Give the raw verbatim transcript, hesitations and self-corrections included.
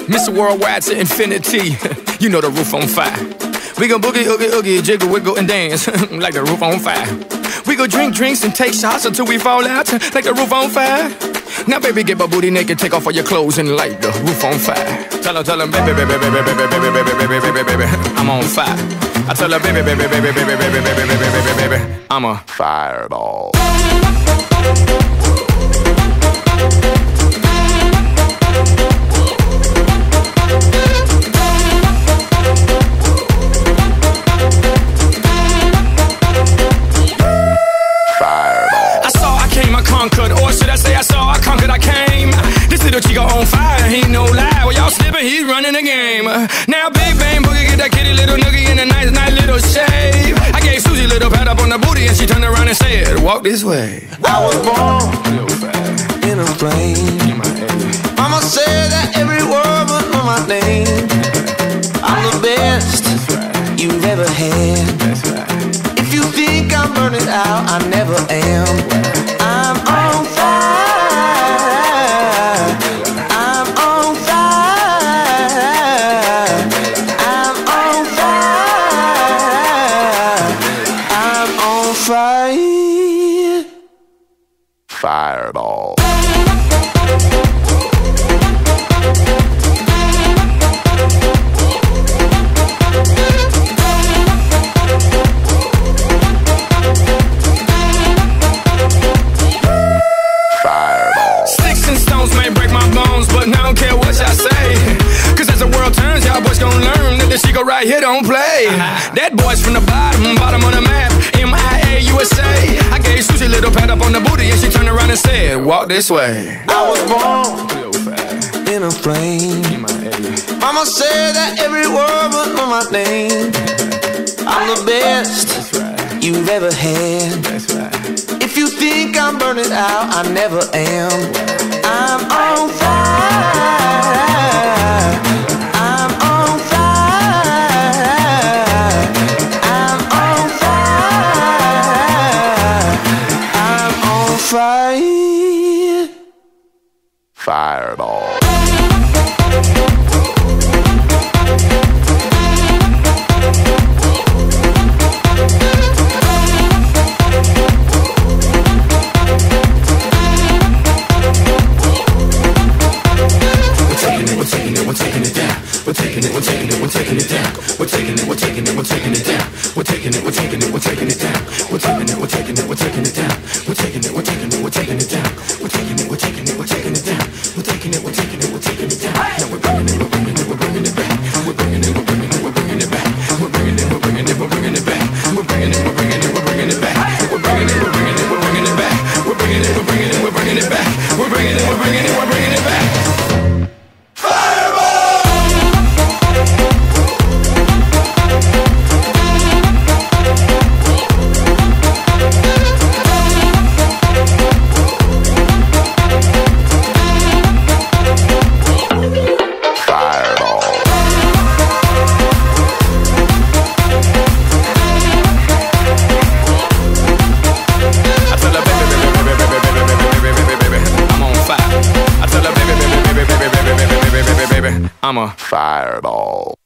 Mister Worldwide to infinity. You know the roof on fire. We gon' boogie, oogie, oogie, jiggle, wiggle, and dance like the roof on fire. We go drink drinks and take shots until we fall out like the roof on fire. Now baby, get my booty naked, take off all your clothes and light the roof on fire. Tell her, tell her, baby, baby, baby, baby, baby, baby, baby, baby, baby, baby, I'm on fire. I tell her, baby, baby, baby, baby, baby, baby, baby, baby, baby, baby, I'm a fireball. Conquered, or should I say I saw, I conquered, I came. This little chico on fire, he ain't no lie. Well, y'all slipping, he's running the game. Now big bang boogie, get that kitty little noogie in a nice, nice little shave. I gave Susie a little pat up on the booty and she turned around and said, walk this way. I was born in a plane. Mama said that every word was on my name. I'm the best you've ever had. If you think I'm burning out, I never am. I'm on fire. I'm on fire. I'm on fire. I'm on fire. Fireball. Chico right here don't play. That boy's from the bottom, bottom of the map. M I A U S A. I gave Susie a little pat up on the booty and she turned around and said, walk this way. I was born in a plane. Mama said that every word was on my name. I'm the best you've ever had. If you think I'm burning out, I never am. I'm on fire. I'm on fire. Fire. Fireball. We're taking it, we're taking it down. We're taking it, we're taking it, we're taking it down. We're taking it, we're taking it, we're taking it down. We're taking it, we're taking it, we're taking it down. We're taking it, we're taking it, we're taking it down. We're taking it, we're taking it, we're taking it down. We're taking it, we're taking it, we're taking it down. We're taking it, we're taking it, we're taking it down. Now we're bringing it, we're bringing it, we're bringing it back. We're bringing it, we're bringing it, we're bringing it back. We're bringing it, we're bringing it, we're bringing it back. We're bringing it, we're bringing it, we're bringing it back. We're bringing it, we're bringing it, we're bringing it back. We're bringing it, we're bringing it, we're bringing it back. We're bringing it, we're bringing it, we're bringing it back. I'm a fireball.